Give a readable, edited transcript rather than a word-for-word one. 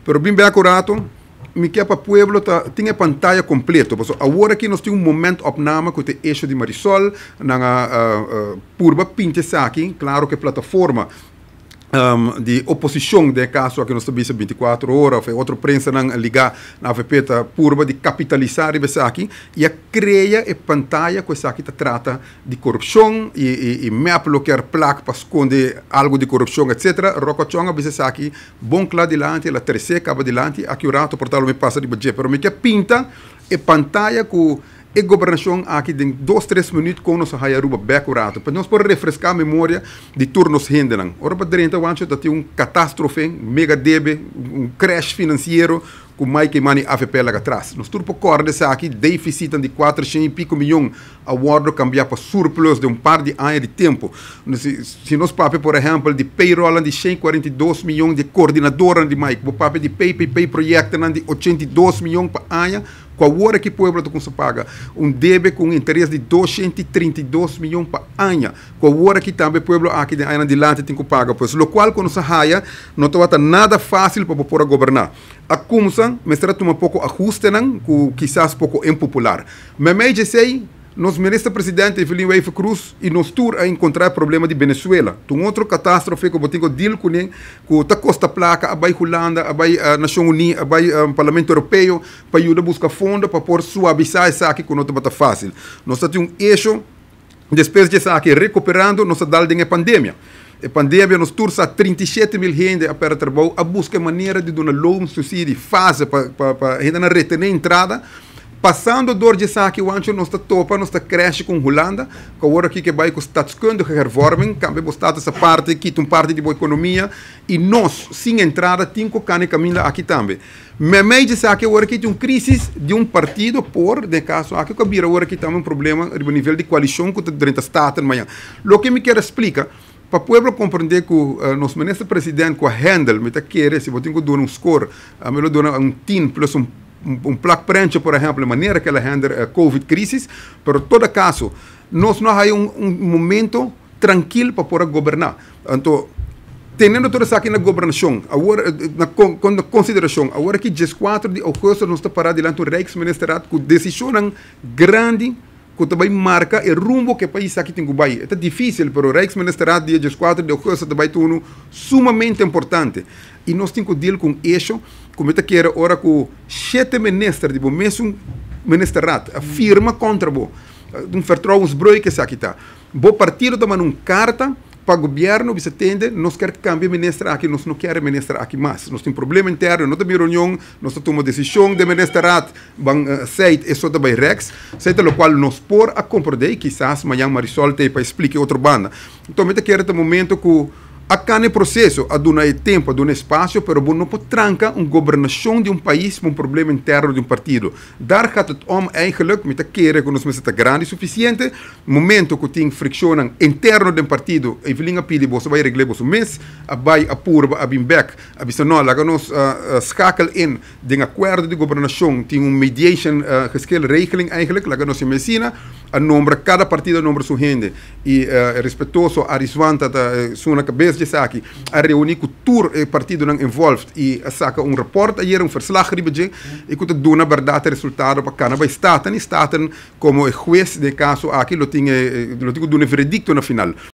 Pero bem bem acurado, me quer para o pueblo tinha pantalla completa. Agora que nós temos momento opname com o eixo de Marisol, na purba pinta aqui, claro que a plataforma de oposição, de caso aqui nós temos 24 horas, ou outra prensa ligar na AVP purba de capitalizar isso aqui, e a cria a pantalla que isso aqui trata de corrupção e map bloquear placa para esconder algo de corrupção, etc. Rocochonga isso aqui, bom claro dilante, la terceira acaba dilante, aqui o rato portal me passa de budget, pero me que pinta a pantalla com a governação aqui em 2-3 minutos com nós a ruba back o rato, para nós poder refrescar a memória de turnos hendelang. Ora para dentro eu tenho catástrofe, mega debe, crash financeiro, com mais que mani AVP lá atrás. Nós tudo por corda aqui déficit de 400 e pico milhões a guarda cambiar para surplus de par de anos de tempo. Se nós pape, por exemplo, de payroll de 142 milhões de coordenadora de mais, o pape de PPP projeto de 82 milhões para ano, com a hora que o povo se paga débito com interesse de 232 milhões para ano, com a hora que também o povo aqui de ano adelante tem que pagar, pois o qual quando se raia não está nada fácil para poder governar. A comissão, mas trata um pouco ajuste, que quizás pouco impopular. Mas me disse nos ministro-presidente Evelyn Weife Cruz e nos tour a encontrar problema de Venezuela. Um outro catástrofe que eu tenho deal com ele, que a Costa Placa, a Holanda, a Nação Unida, a Parlamento Europeu, para ajudar a buscar fundo para por suavizar isso aqui que não está fácil. Nós temos eixo, depois disso aqui, recuperando, nós estamos em pandemia. A pandemia nos turça 37 mil gente a para trabalho, a busca maneira de dar loan subsídio fase para a gente não reter a entrada. Passando dor de saque, o anjo nós está topa, nós está cresce com Holanda, que agora aqui que vai com status quando que reformem, cambia o status essa parte, quita parte de boa economia, e nós, sem entrada, temos que caminhar aqui também. Mas de saque, agora aqui tem uma crise de um partido, por, de caso, aqui que vira agora aqui também um problema no nível de coalição que está dentro do Estado amanhã. O que me quer explicar, para o povo compreender que o nosso ministro-presidente, com a handle, me está querendo, se eu tenho que dar um score, me dá um team plus placa prensa, por exemplo, de maneira que ela handle a Covid crisis, pero em todo caso, nós não temos momento tranquilo para poder governar. Então, tendo tudo isso aqui na governação, agora, na consideração, agora que 14 de agosto nós estamos parados diante do Rijksministeriaat com decisão grande que também marca o rumbo que o país aqui tem que ir. É difícil, mas o Rijksministeriaat dia 14 de agosto também é sumamente importante. E nós temos que deal com isso, como eu quero agora com 7 ministros do mesmo ministeriato, afirma contra o vertrouwensbreuk que aqui está. O partido toma uma carta para o governo, você entende, nós queremos cambiar ministro aqui, nós não queremos ministro aqui mais. Nós temos problema interno, nós temos reunião, nós tomamos decisão de ministeriato, aceita isso também Rex, aceita o qual nós por a compreender, quizás amanhã Marisol tem para explicar outra banda. Então, eu quero ter momento que acá no processo, a dar tempo, a dar espaço, mas não pode trancar uma governação de um país com um problema interno de um partido. Daar gaat het om eigenlijk, met de keren que nós está grande o suficiente, momento que tem fricção interno de um partido, Evelyn pede você vai regler o mês, vai a purba, a bimbek, a bisonol, laga nós schakel in de acordo de governação, tem mediation geschikt regeling eigenlijk, laga nós medicina, a nombra cada partido nombra sua gente e respeitoso a riswanta da sua cabeça aqui a reunir com o partido envolvido e a saca rapport a verslag e que dá na verdade resultado para cada vai estar como juiz de caso aqui lo tinha veredicto na final.